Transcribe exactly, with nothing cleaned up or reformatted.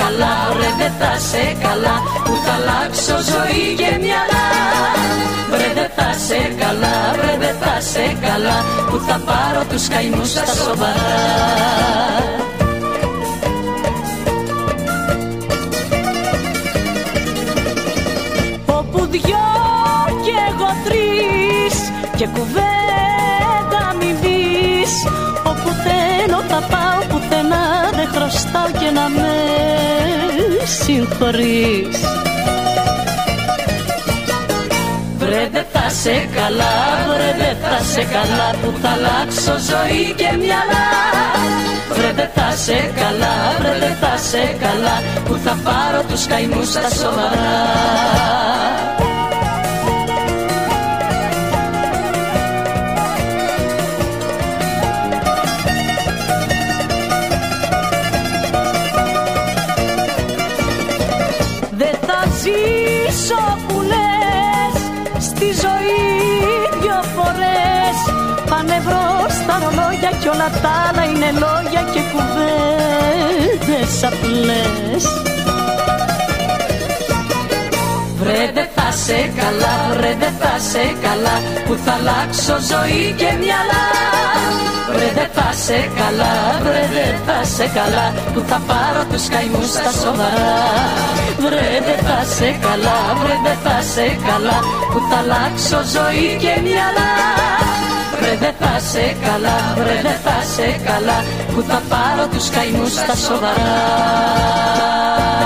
καλά, βρε δεν θα σε καλά, που θα αλλάξω ζωή και μυαλά. Βρε δεν θα σε καλά, βρε δεν θα σε καλά, που θα πάρω τους καημούς στα σοβαρά. Όπου δυο κι εγώ τρεις και κουβέντα μη πεις, όπου θέλω θα πάω, πουθενά δεν χρωστάω και να με συγχωρείς. Βρε δεν θα σε καλά, βρε δεν θα σε καλά, που θα αλλάξω ζωή και μυαλά. Βρε δεν θα σε καλά, βρε δεν θα σε καλά, που θα πάρω τους καημούς στα σοβαρά. Δεν θα ζήσω που λες στη ζωή δυο φορές. Πάνε μπρος τα ρολόγια κι όλα τα άλλα είναι λόγια και κουβέντες απλές. Βρε δεν θα σε καλά, βρε δεν θα σε καλά, που θα αλλάξω ζωή και μυαλά. Βρε δεν θα σε καλά, βρε δεν θα σε καλά, που θα πάρω τους καημούς στα σοβαρά. Βρε δεν θα σε καλά, βρε δεν θα σε καλά, που θα αλλάξω ζωή και μυαλά. Βρε δεν θα σε καλά, βρε δεν θα σε καλά, που θα πάρω τους καημούς στα σοβαρά.